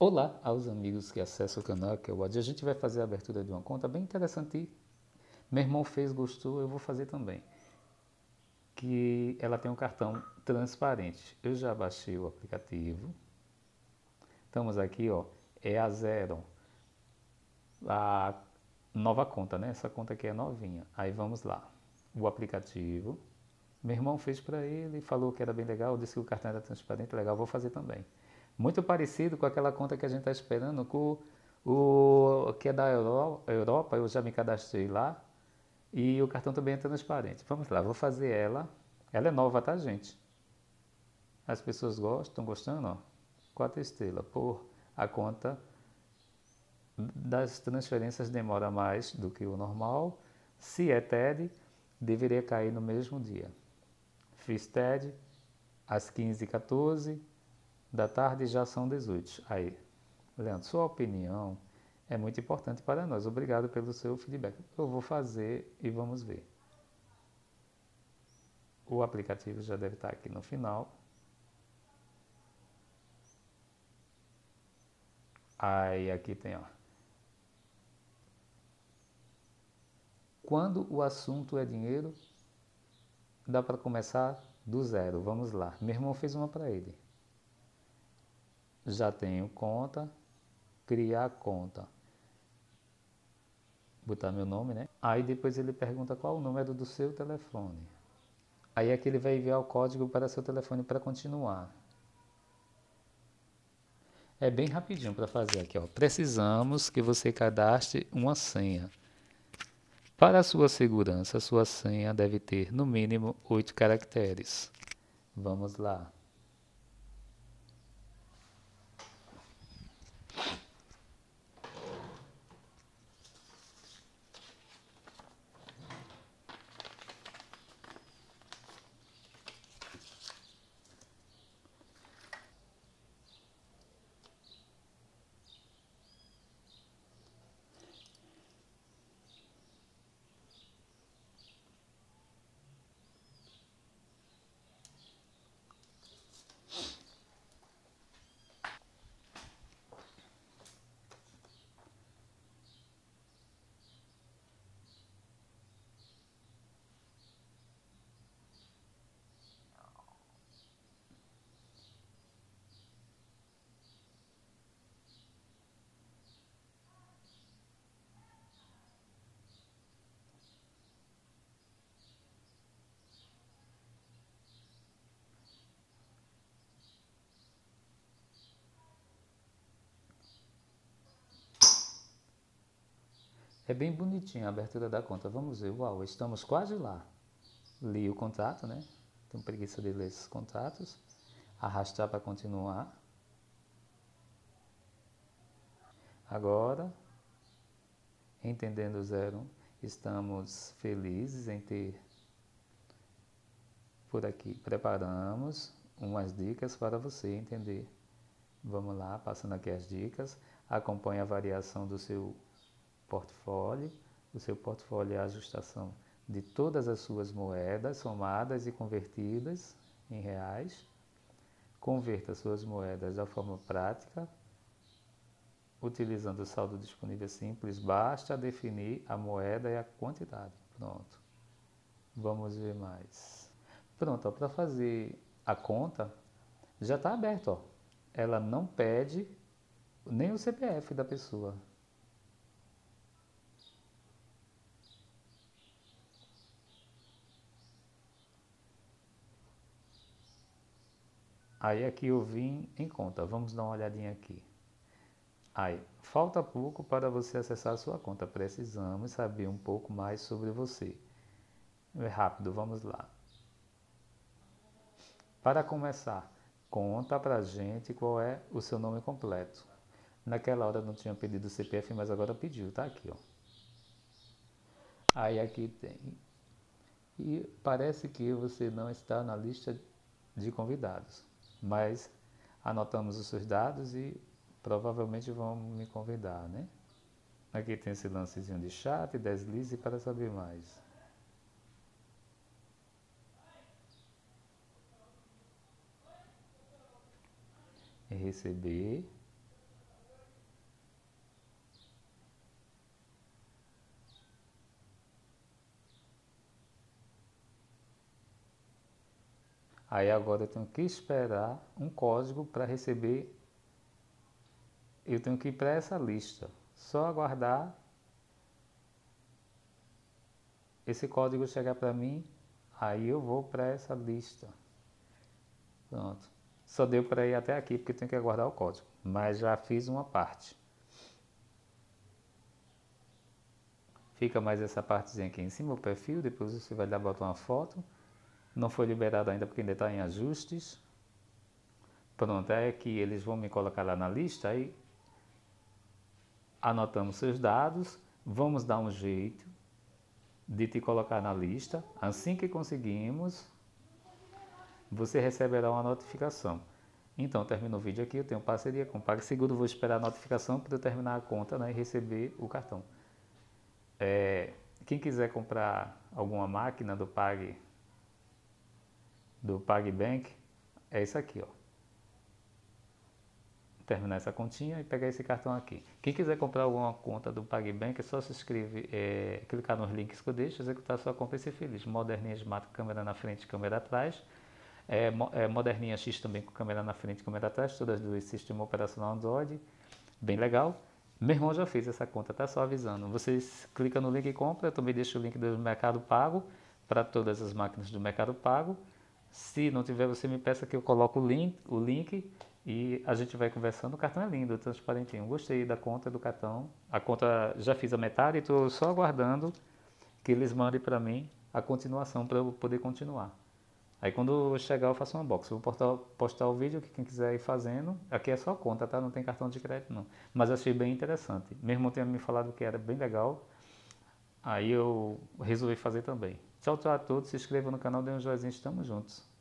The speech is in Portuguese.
Olá aos amigos que acessam o canal, que é o Wad. A gente vai fazer a abertura de uma conta bem interessante. Meu irmão fez, gostou, eu vou fazer também. Que ela tem um cartão transparente. Eu já baixei o aplicativo. Estamos aqui, ó, é a zero. A nova conta, né? Essa conta aqui é novinha. Aí vamos lá. O aplicativo. Meu irmão fez para ele, falou que era bem legal, disse que o cartão era transparente, legal, vou fazer também. Muito parecido com aquela conta que a gente está esperando, com o que é da Europa, eu já me cadastrei lá e o cartão também é transparente. Vamos lá, vou fazer ela. Ela é nova, tá, gente? As pessoas gostam, estão gostando, ó. 4 estrelas. Por a conta das transferências demora mais do que o normal. Se é TED, deveria cair no mesmo dia. Fiz TED às 15h14 da tarde, já são 18. Aí, Leandro, sua opinião é muito importante para nós. Obrigado pelo seu feedback. Eu vou fazer e vamos ver. O aplicativo já deve estar aqui no final. Aí aqui tem, ó. Quando o assunto é dinheiro, dá para começar do zero. Vamos lá. Meu irmão fez uma para ele. Já tenho conta, criar conta. Botar meu nome, né? Aí depois ele pergunta qual o número do seu telefone. Aí aqui ele vai enviar o código para seu telefone para continuar. É bem rapidinho para fazer aqui, ó. Precisamos que você cadastre uma senha. Para a sua segurança, sua senha deve ter no mínimo 8 caracteres. Vamos lá. É bem bonitinha a abertura da conta. Vamos ver. Uau, estamos quase lá. Li o contrato, né? Tenho preguiça de ler esses contratos. Arrastar para continuar. Agora, entendendo o 01, estamos felizes em ter por aqui. Preparamos umas dicas para você entender. Vamos lá, passando aqui as dicas. Acompanhe a variação do seu portfólio. O seu portfólio é a ajustação de todas as suas moedas somadas e convertidas em reais. Converta suas moedas da forma prática, utilizando o saldo disponível simples. Basta definir a moeda e a quantidade. Pronto. Vamos ver mais. Pronto, para fazer a conta, já está aberto. Ó. Ela não pede nem o CPF da pessoa. Aí aqui eu vim em conta, vamos dar uma olhadinha aqui. Aí, falta pouco para você acessar a sua conta, precisamos saber um pouco mais sobre você. É rápido, vamos lá. Para começar, conta pra gente qual é o seu nome completo. Naquela hora não tinha pedido o CPF, mas agora pediu, tá aqui, ó. Aí aqui tem. E parece que você não está na lista de convidados, mas anotamos os seus dados e provavelmente vão me convidar, né? Aqui tem esse lancezinho de chat, deslize para saber mais. Receber. Aí agora eu tenho que esperar um código para receber. Eu tenho que ir para essa lista. Só aguardar esse código chegar para mim. Aí eu vou para essa lista. Pronto. Só deu para ir até aqui porque tem que aguardar o código. Mas já fiz uma parte. Fica mais essa partezinha aqui em cima, o perfil. Depois você vai dar botar uma foto. Não foi liberado ainda porque ainda está em ajustes. Pronto, é que eles vão me colocar lá na lista. Aí anotamos seus dados. Vamos dar um jeito de te colocar na lista. Assim que conseguimos, você receberá uma notificação. Então, termino o vídeo aqui. Eu tenho parceria com o PagSeguro. Vou esperar a notificação para eu terminar a conta, né, e receber o cartão. Quem quiser comprar alguma máquina do PagBank, é isso aqui, ó. Terminar essa continha e pegar esse cartão aqui. Quem quiser comprar alguma conta do PagBank, é só se inscrever, clicar nos links que eu deixo, executar sua compra e ser feliz. Moderninha Smart, câmera na frente, câmera atrás. Moderninha X também com câmera na frente e câmera atrás, todas duas sistema operacional Android, bem legal. Meu irmão já fez essa conta, tá só avisando. Vocês clicam no link e compra, eu também deixo o link do Mercado Pago para todas as máquinas do Mercado Pago. Se não tiver, você me peça que eu coloco o link e a gente vai conversando. O cartão é lindo, transparentinho. Gostei da conta do cartão. A conta já fiz a metade e estou só aguardando que eles mandem para mim a continuação para eu poder continuar. Aí quando chegar eu faço um unboxing. Vou postar o vídeo que quem quiser ir fazendo. Aqui é só conta, tá? Não tem cartão de crédito não. Mas achei bem interessante. Meu irmão tinha me falado que era bem legal. Aí eu resolvi fazer também. Tchau, tchau a todos. Se inscreva no canal, dê um joinha. Estamos juntos.